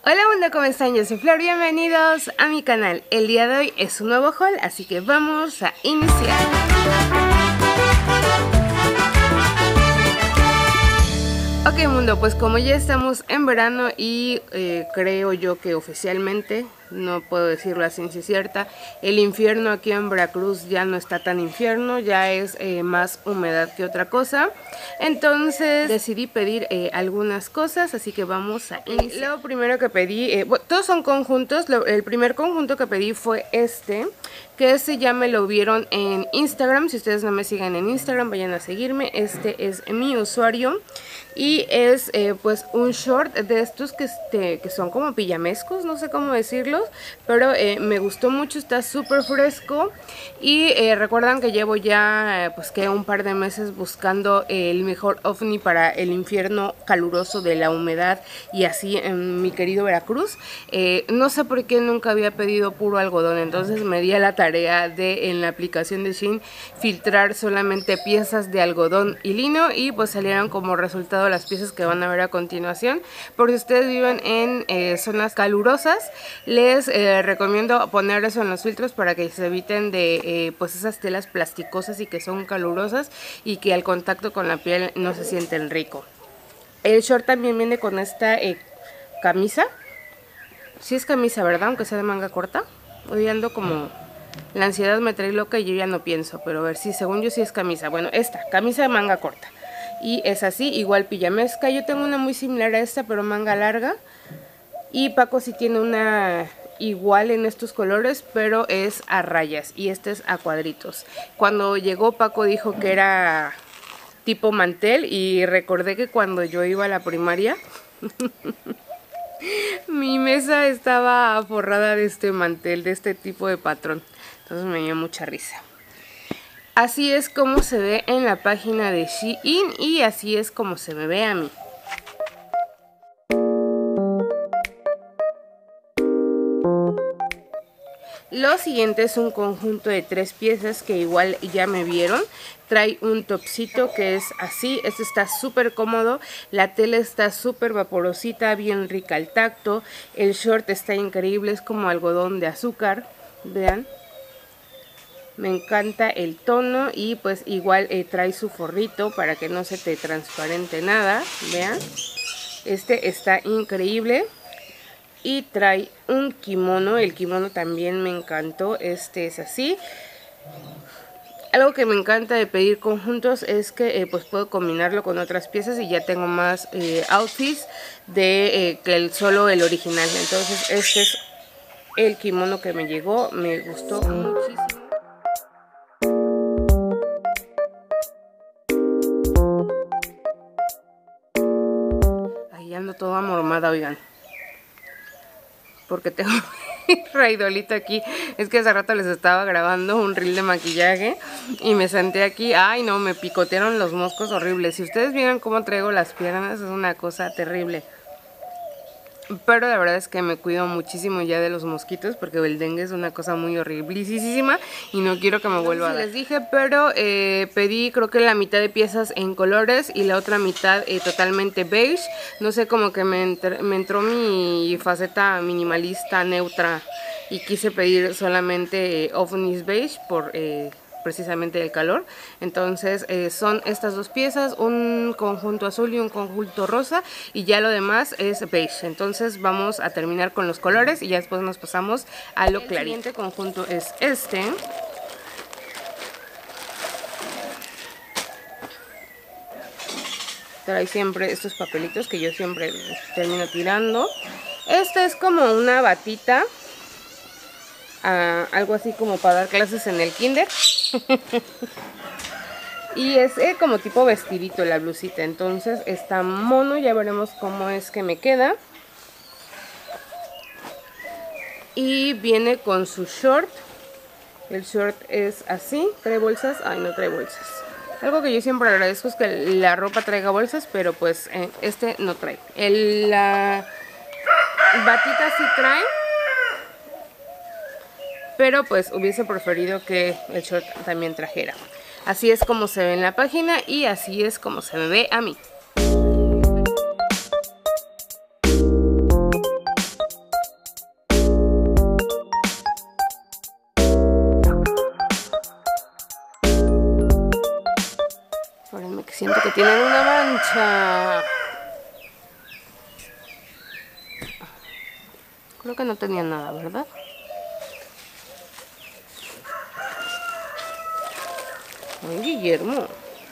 Hola mundo, ¿cómo están? Yo soy Flor, bienvenidos a mi canal. El día de hoy es un nuevo haul, así que vamos a iniciar. Ok mundo, pues como ya estamos en verano y creo yo que oficialmente, no puedo decirlo a ciencia cierta, el infierno aquí en Veracruz ya no está tan infierno, ya es más humedad que otra cosa. Entonces decidí pedir algunas cosas, así que vamos a iniciar. Lo primero que pedí, bueno, todos son conjuntos. El primer conjunto que pedí fue este, que este ya me lo vieron en Instagram. Si ustedes no me siguen en Instagram, vayan a seguirme. Este es mi usuario y es pues un short de estos que son como pijamescos, no sé cómo decirlos, pero me gustó mucho, está súper fresco. Y recuerdan que llevo ya pues que un par de meses buscando el mejor ovni para el infierno caluroso de la humedad y así en mi querido Veracruz. No sé por qué nunca había pedido puro algodón, entonces me di a la tarea de en la aplicación de Shein filtrar solamente piezas de algodón y lino, y pues salieron como resultado las piezas que van a ver a continuación. Por si ustedes viven en zonas calurosas, les recomiendo poner eso en los filtros para que se eviten de pues esas telas plasticosas y que son calurosas y que al contacto con la piel no se sienten rico. El short también viene con esta camisa. Sí es camisa, ¿verdad? Aunque sea de manga corta. Hoy ando como... la ansiedad me trae loca y yo ya no pienso. Pero a ver, sí, según yo sí es camisa. Bueno, esta, camisa de manga corta. Y es así, igual pijamesca. Yo tengo una muy similar a esta, pero manga larga. Y Paco sí tiene una igual en estos colores, pero es a rayas. Y este es a cuadritos. Cuando llegó Paco dijo que era tipo mantel. Y recordé que cuando yo iba a la primaria... mi mesa estaba forrada de este mantel, de este tipo de patrón. Entonces me dio mucha risa. Así es como se ve en la página de Shein y así es como se me ve a mí. Lo siguiente es un conjunto de 3 piezas que igual ya me vieron. Trae un topsito que es así, este está súper cómodo, la tela está súper vaporosita, bien rica al tacto. El short está increíble, es como algodón de azúcar, vean. Me encanta el tono y pues igual trae su forrito para que no se te transparente nada, vean. Este está increíble. Y trae un kimono, el kimono también me encantó, este es así. Algo que me encanta de pedir conjuntos es que pues puedo combinarlo con otras piezas y ya tengo más outfits de que solo el original. Entonces este es el kimono que me llegó, me gustó muchísimo. Ahí ando toda mormada, oigan, porque tengo raidolito aquí. Es que hace rato les estaba grabando un reel de maquillaje y me senté aquí. Ay no, me picotearon los moscos horribles. Si ustedes vieran cómo traigo las piernas, es una cosa terrible. Pero la verdad es que me cuido muchísimo ya de los mosquitos, porque el dengue es una cosa muy horriblísima y no quiero que me vuelva a dar. Les dije, pero pedí creo que la mitad de piezas en colores y la otra mitad totalmente beige. No sé, como que me entró mi faceta minimalista neutra y quise pedir solamente ovnis beige por... precisamente el calor. Entonces son estas 2 piezas, un conjunto azul y un conjunto rosa, y ya lo demás es beige. Entonces vamos a terminar con los colores y ya después nos pasamos a lo clarito. El siguiente conjunto es este. Trae siempre estos papelitos que yo siempre termino tirando. Esta es como una batita, algo así como para dar clases en el kinder. Y es como tipo vestidito la blusita. Entonces está mono, ya veremos cómo es que me queda. Y viene con su short. El short es así, trae bolsas. Ay, no trae bolsas. Algo que yo siempre agradezco es que la ropa traiga bolsas, pero pues este no trae. La batita sí trae, pero pues hubiese preferido que el short también trajera. Así es como se ve en la página y así es como se me ve a mí. siento que tienen una mancha. Creo que no tenía nada, ¿verdad? Ay, Guillermo.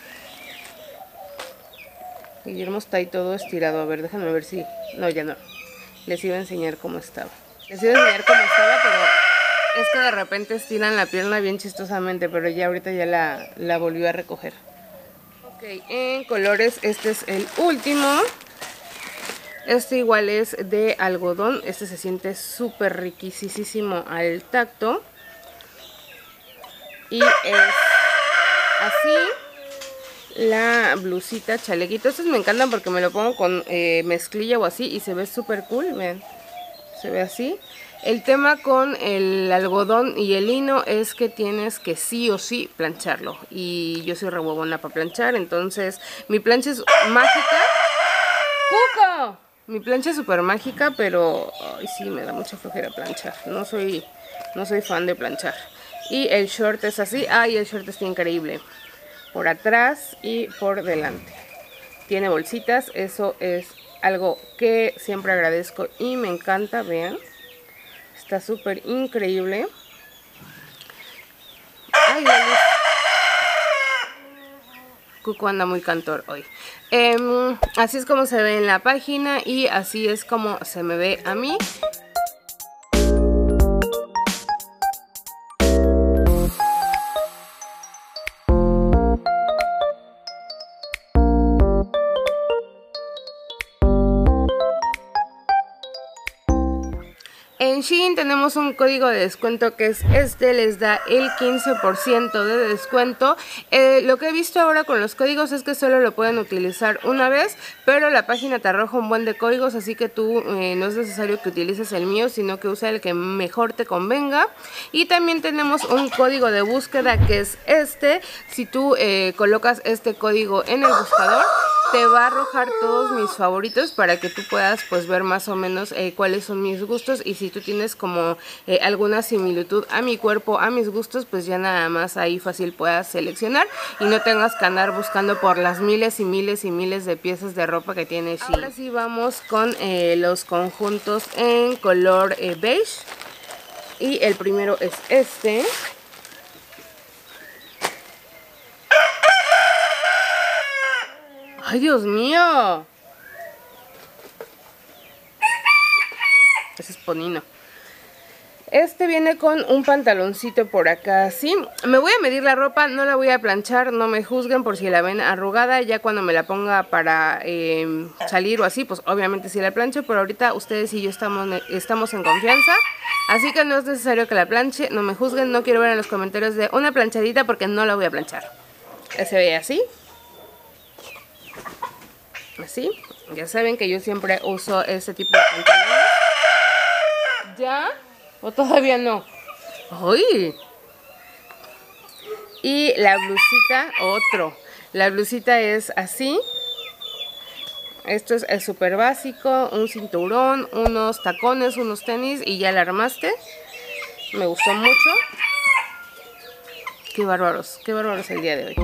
Guillermo está ahí todo estirado. A ver, déjame ver si... No, ya no. Les iba a enseñar cómo estaba. Les iba a enseñar cómo estaba, pero es que de repente estiran la pierna bien chistosamente, pero ya ahorita ya la volvió a recoger. Ok, en colores este es el último. Este igual es de algodón. Este se siente súper riquísimo al tacto. Y es así la blusita, chalequito. Estos me encantan porque me lo pongo con mezclilla o así y se ve súper cool. Vean, se ve así. El tema con el algodón y el lino es que tienes que sí o sí plancharlo. Y yo soy re huevona para planchar, entonces mi plancha es mágica. ¡Cuco! Mi plancha es súper mágica, pero ay, sí, me da mucha flojera planchar. No soy fan de planchar. Y el short es así. Ay, el short está increíble. Por atrás y por delante. Tiene bolsitas. Eso es algo que siempre agradezco y me encanta. Vean. Está súper increíble. Ay, la luz. Cuco anda muy cantor hoy. Así es como se ve en la página y así es como se me ve a mí. En Shein tenemos un código de descuento que es este, les da el 15% de descuento. Lo que he visto ahora con los códigos es que solo lo pueden utilizar una vez, pero la página te arroja un buen de códigos, así que tú no es necesario que utilices el mío, sino que usa el que mejor te convenga. Y también tenemos un código de búsqueda que es este. Si tú colocas este código en el buscador, te va a arrojar todos mis favoritos para que tú puedas pues ver más o menos cuáles son mis gustos, y si tú tienes como alguna similitud a mi cuerpo, a mis gustos, pues ya nada más ahí fácil puedas seleccionar y no tengas que andar buscando por las miles y miles y miles de piezas de ropa que tiene Shein. Ahora sí vamos con los conjuntos en color beige, y el primero es este. ¡Ay, Dios mío! Ese es Ponino. Este viene con un pantaloncito por acá así. Me voy a medir la ropa, no la voy a planchar, no me juzguen por si la ven arrugada. Ya cuando me la ponga para salir o así, pues obviamente sí la plancho, pero ahorita ustedes y yo estamos en confianza. Así que no es necesario que la planche, no me juzguen, no quiero ver en los comentarios de una planchadita porque no la voy a planchar. Se ve así. Así, ya saben que yo siempre uso ese tipo de pantalones. ¿Ya? ¿O todavía no? ¡Uy! Y la blusita, otro. La blusita es así. Esto es súper básico. Un cinturón, unos tacones, unos tenis y ya la armaste. Me gustó mucho. Qué bárbaros el día de hoy.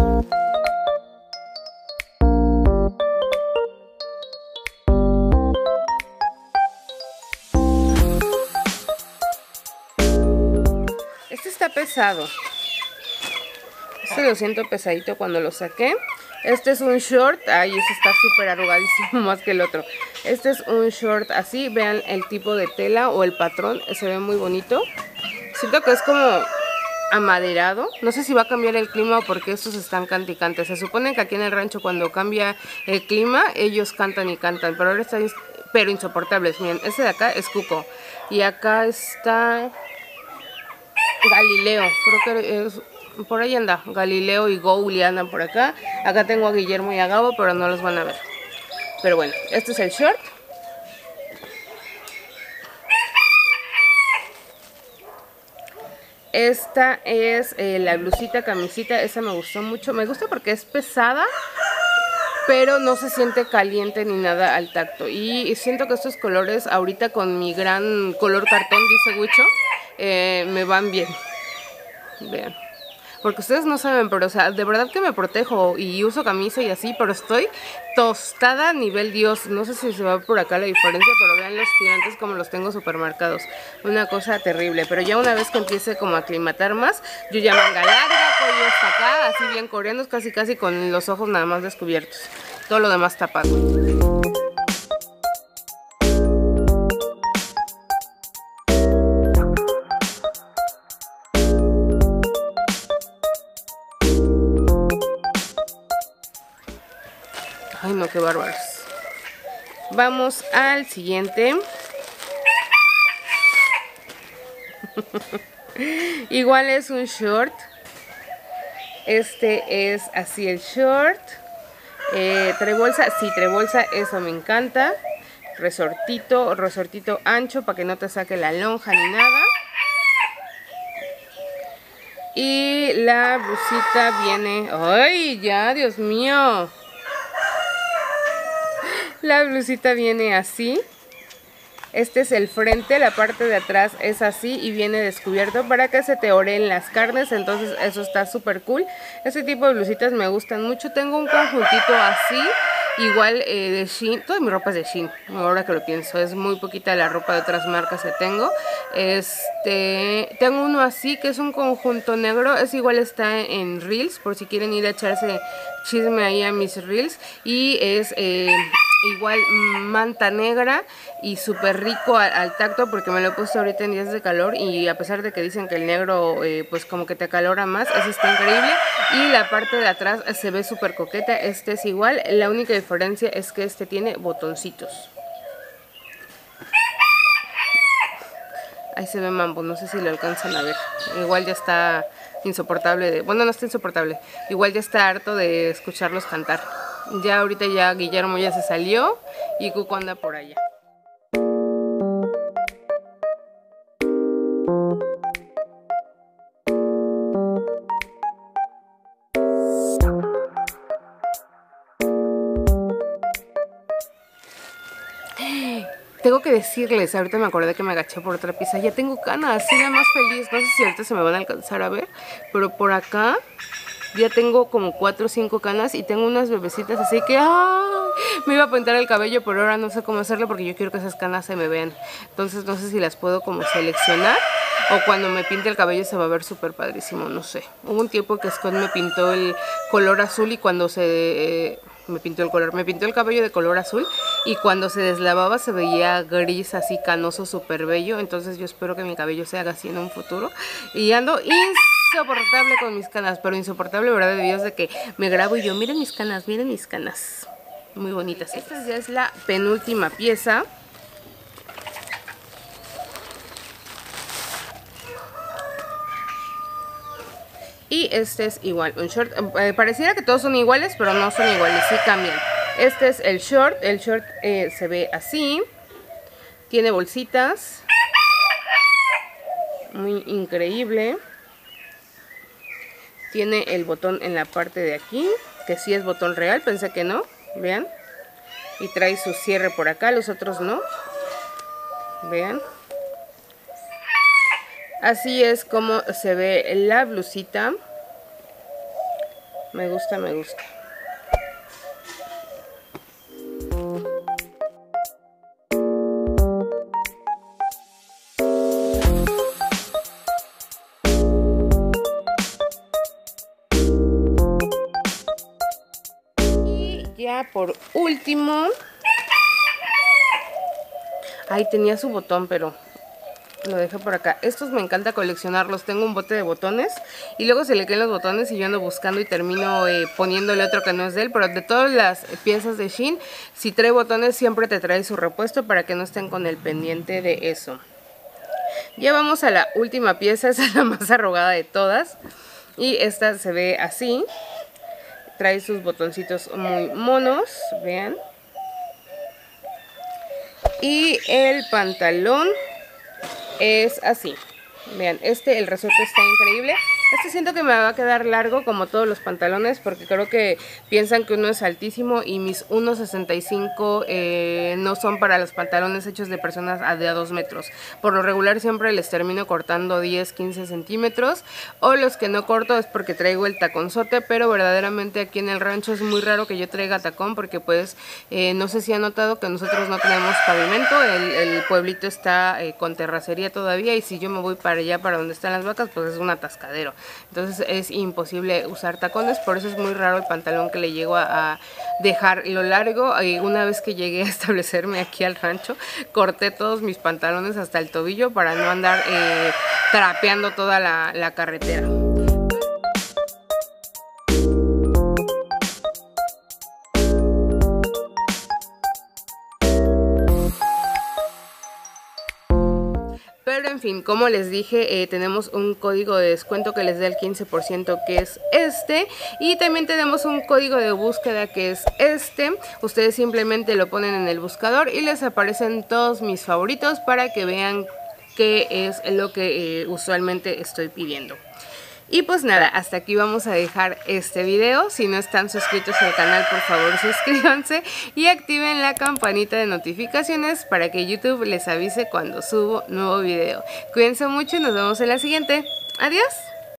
Este está pesado. Este lo siento pesadito cuando lo saqué. Este es un short. Ay, este está súper arrugadísimo más que el otro. Este es un short así. Vean el tipo de tela o el patrón. Se ve muy bonito. Siento que es como amaderado. No sé si va a cambiar el clima porque estos están canticantes. Se supone que aquí en el rancho cuando cambia el clima ellos cantan y cantan. Pero ahora están insoportables. Miren, este de acá es Cuco. Y acá está Galileo, creo que es, por ahí anda, Galileo y Gouli andan por acá. Acá tengo a Guillermo y a Gabo, pero no los van a ver. Pero bueno, este es el short. Esta es la blusita, camisita, esa me gustó mucho. Me gusta porque es pesada, pero no se siente caliente ni nada al tacto. Y siento que estos colores ahorita con mi gran color cartón, dice Huicho, me van bien. Vean. porque ustedes no saben, pero o sea, de verdad que me protejo y uso camisa y así, pero estoy tostada a nivel Dios. No sé si se va por acá la diferencia, pero vean los tirantes como los tengo supermarcados. Una cosa terrible, pero ya una vez que empiece como a aclimatar más, yo ya manga larga, cuello hasta acá, así bien coreanos, casi casi con los ojos nada más descubiertos. Todo lo demás tapado. Ay no, qué bárbaros. Vamos al siguiente. Igual es un short. Este es así el short. Trae bolsa, sí, trae bolsa, eso me encanta. Resortito ancho para que no te saque la lonja ni nada. Y la blusita viene... ¡Ay, ya, Dios mío! La blusita viene así. Este es el frente, la parte de atrás es así y viene descubierto para que se te oreen las carnes, entonces eso está súper cool. Este tipo de blusitas me gustan mucho. Tengo un conjuntito así, igual de Shein. Toda mi ropa es de Shein, ahora que lo pienso, es muy poquita la ropa de otras marcas que tengo. Tengo uno así que es un conjunto negro, es igual, está en Reels, por si quieren ir a echarse chisme ahí a mis Reels. Y es... igual manta negra y súper rico al tacto, porque me lo he puesto ahorita en días de calor y a pesar de que dicen que el negro pues como que te acalora más, ese está increíble. Y la parte de atrás se ve súper coqueta. Este es igual, la única diferencia es que este tiene botoncitos. Ahí se ve Mambo, no sé si lo alcanzan a ver. Igual ya está insoportable bueno, no está insoportable, igual ya está harto de escucharlos cantar. Ya ahorita ya Guillermo ya se salió y Cuco anda por allá. Tengo que decirles, ahorita me acordé que me agaché por otra pieza. Ya tengo canas, soy la más feliz. No sé si ahorita se me van a alcanzar a ver, pero por acá ya tengo como 4 o 5 canas y tengo unas bebecitas, así que ¡ay! Me iba a pintar el cabello, pero ahora no sé cómo hacerlo porque yo quiero que esas canas se me vean. Entonces no sé si las puedo como seleccionar o cuando me pinte el cabello se va a ver súper padrísimo, no sé. Hubo un tiempo que Scott me pintó el color azul y cuando me pintó el cabello de color azul y cuando se deslavaba se veía gris, así canoso, súper bello. Entonces yo espero que mi cabello se haga así en un futuro. Y ando insoportable con mis canas, pero insoportable, verdad de Dios, de que me grabo y yo, miren mis canas, muy bonitas. Esta ya es la penúltima pieza. Y este es igual, un short. Pareciera que todos son iguales, pero no son iguales, sí cambian. Este es el short se ve así. Tiene bolsitas. Muy increíble. Tiene el botón en la parte de aquí, que sí es botón real, pensé que no, vean. Y trae su cierre por acá, los otros no. Vean. Así es como se ve la blusita. Me gusta, me gusta. Y ya por último... Ahí tenía su botón, pero... lo dejé por acá. Estos me encanta coleccionarlos. Tengo un bote de botones y luego se le caen los botones y yo ando buscando y termino poniéndole otro que no es de él. Pero de todas las piezas de Shein, si trae botones siempre te trae su repuesto para que no estén con el pendiente de eso. Ya vamos a la última pieza. Esa es la más arrugada de todas y esta se ve así. Trae sus botoncitos muy monos, vean. Y el pantalón es así. Vean, el resorte está increíble. Este siento que me va a quedar largo como todos los pantalones porque creo que piensan que uno es altísimo y mis 1,65 no son para los pantalones hechos de personas de a 2 metros. Por lo regular siempre les termino cortando 10, 15 centímetros, o los que no corto es porque traigo el taconzote, pero verdaderamente aquí en el rancho es muy raro que yo traiga tacón porque pues no sé si han notado que nosotros no tenemos pavimento, el pueblito está con terracería todavía, y si yo me voy para allá, para donde están las vacas, pues es un atascadero. Entonces es imposible usar tacones, por eso es muy raro el pantalón que le llego a dejar lo largo. Una vez que llegué a establecerme aquí al rancho, corté todos mis pantalones hasta el tobillo para no andar trapeando toda la carretera. Pero en fin, como les dije, tenemos un código de descuento que les da el 15%, que es este. Y también tenemos un código de búsqueda que es este. Ustedes simplemente lo ponen en el buscador y les aparecen todos mis favoritos para que vean qué es lo que usualmente estoy pidiendo. Y pues nada, hasta aquí vamos a dejar este video. Si no están suscritos al canal, por favor suscríbanse y activen la campanita de notificaciones para que YouTube les avise cuando subo nuevo video. Cuídense mucho y nos vemos en la siguiente. Adiós.